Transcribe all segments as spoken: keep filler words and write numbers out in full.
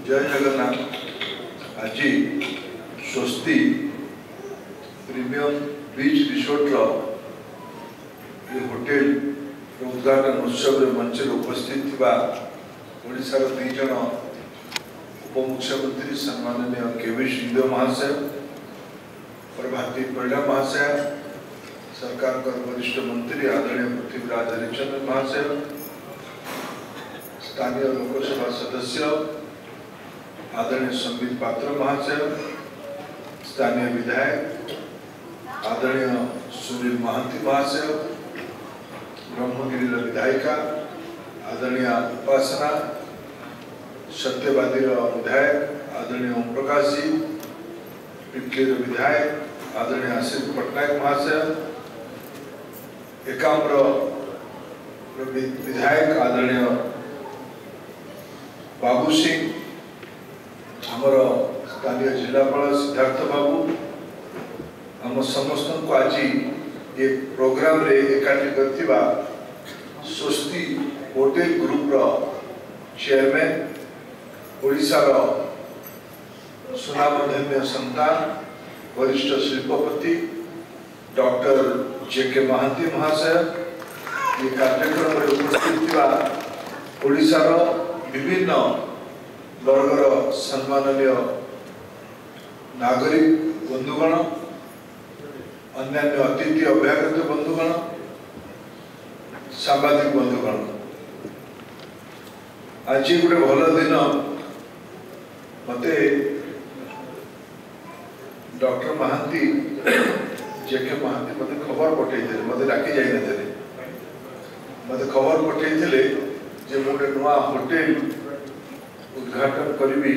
जय जगन्नाथ। आज Swosti premium beach resort ये होटेल उद्घाटन उत्सव मंच उपस्थित ओडिशार दुई जन उपमुख्यमंत्री सम्माननीय केवी सिंहदेव महाशय और भारतीय परिडा महाशय, सरकार का वरिष्ठ मंत्री आदरणीय पृथ्वीराज हरिचंद्र महाशय, स्थानीय लोकसभा सदस्य आदरणीय संबित पात्र महाशय, स्थानीय विधायक आदरणीय सुनील महांती महाशय, ब्रह्मगिरी विधायिका आदरणीय उपासना, सत्यवादी विधायक आदरणीय ओम प्रकाश जी, पिपली विधायक आदरणीय आशीष पटनायक महाशय, एकाम्र विधायक आदरणीय बाबू सिंह, आमर स्थानीय जिलापाल सिद्धार्थ बाबू, आम समस्त को आज ये प्रोग्राम रे एकाठी करथिबा स्वस्ति होटेल ग्रुप रो चेयरमैन, ओडिशार सुनामधन्य संतान वरिष्ठ शिल्पपति डॉक्टर जेके महांती महाशय, ये कार्यक्रम में उपस्थित ओडिशार विभिन्न वर्गर सम्माननीय नागरिक बंधुगण, अन्यान्य अतिथि अभ्यागत बंधुगण, सांबादिक बंधुगण, आज गोटे भल दिन मते डॉक्टर महांती जेके महांती मते खबर पठे मते डाकी जाए मते खबर पठे जे गोटे नुआ होटेल उद्घाटन करी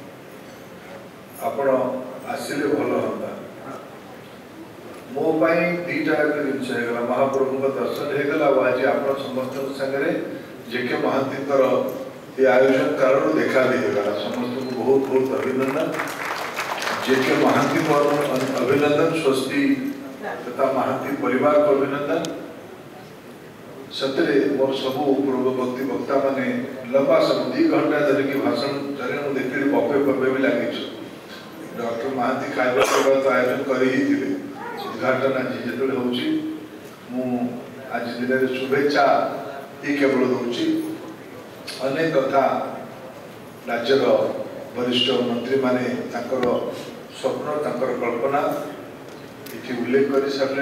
आपण आसिले भल हम मो दीटा जिन महाप्रभु दर्शन होगला आज आप समस्त सागर जेके महांती ये आयोजन कारण देखा देगा समस्त को बहुत बहुत अभिनंदन। जेके महांती को अभिनंदन, स्वस्ति तथा महांती परिवार को अभिनंदन। सतरे मोर सबू पूर्ववर्ती वक्ता माने लंबा समय दी घंटा धरिक भाषण चले देखी बफे बफे भी लगे डॉक्टर महांती खाଇବା तो आयोजन कर उद्घाटन आज जो हो आज दिन शुभेच्छा ये केवल दूसरी अनेक कथा राज्यर वरिष्ठ मंत्री माने ताकर स्वप्न ताकर कल्पना ये उल्लेख कर सारे।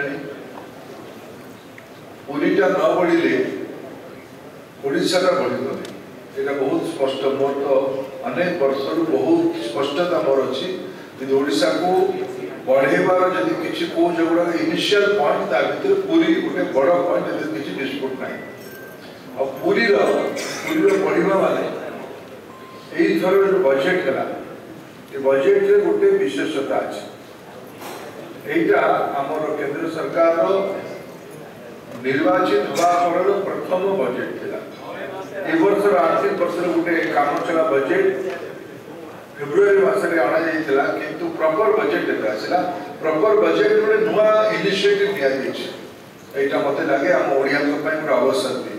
पूरीटा न बढ़िले ओडिशाटा बढ़ी यहाँ बहुत स्पष्ट मोर तो अनेक वर्ष बहुत स्पष्टता मोर अच्छी ओडिशा को बढ़ेबार जदि किसी को जोड़ा इनिशियल पॉइंट ता भीतर पूरी गोटे बड़ पॉइंट किसी डिस्प्यूट ना और पूरी पूरी बढ़िया माने यही थर जो बजेट है ये बजेट रे गोटे विशेषता अच्छे यहाँ आमर केंद्र सरकार निर्वाचित हवा प्रथम बजेट थिला ए वर्ष आर्थिक वर्ष गोटे काम चला बजेट फेब्रुआरी मासरे अणा जाइथिला किंतु प्रॉपर बजेट एबे आसिला प्रॉपर बजेट रे नुआ इनिशिएटिव निया जाइछ एटा मते लागे हम ओडिया को पई पूरा अवसर दी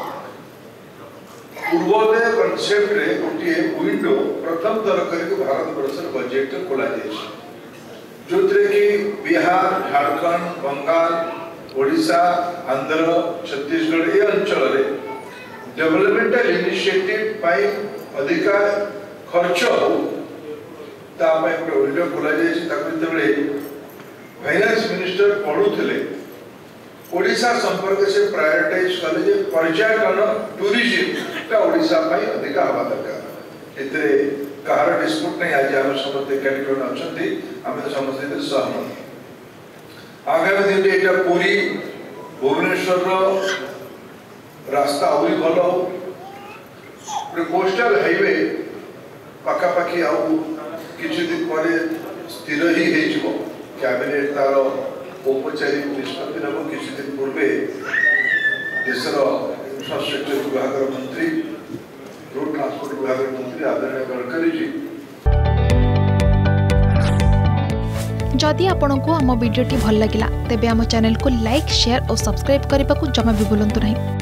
पूर्वोदय कॉन्सेप्ट रे गोटे विंडो प्रथम थर करके भारत वर्ष बजेट खोला जाइछ जोतरे कि बिहार, झारखंड, बंगाल, ओडिशा, आंध्र, छत्तीसगढ़ ये अंचल रे डेवलपमेंटल इनिशिएटिव पाई अधिका खर्च हो ता पाई गोटे विंडो खोला जाइछ ताको जबले फाइनेंस मिनिस्टर पढुथिले ओडिशा संपर्क से प्रायोरिटाइज कले जे पर्यटन टूरिज्म ता ओडिशा पाई अधिका हवा दरकार एते कहार डिस्प्यूट नहीं आज हम समस्त कैटेगरी अछंती हम तो समस्त इधर सहमत आगामी दिन एटा पूरी भुवनेश्वर रास्ता और भल हो कोस्टल हाईवे पाखा पाखी आउ किछि दिन पर स्थिर ही हे जिवो कैबिनेट तार औपचारिक निष्पत्ति नब किछि दिन पूर्वे देशर इंफ्रास्ट्रक्चर विभाग मंत्री रोड ट्रांसपोर्ट विभाग मंत्री आदरणीय गडकरी जी। जदि आपंक आम भिडी भल लगा तेब आम चैनल को लाइक शेयर और सब्सक्राइब करने को जमा भी भूलु नहीं।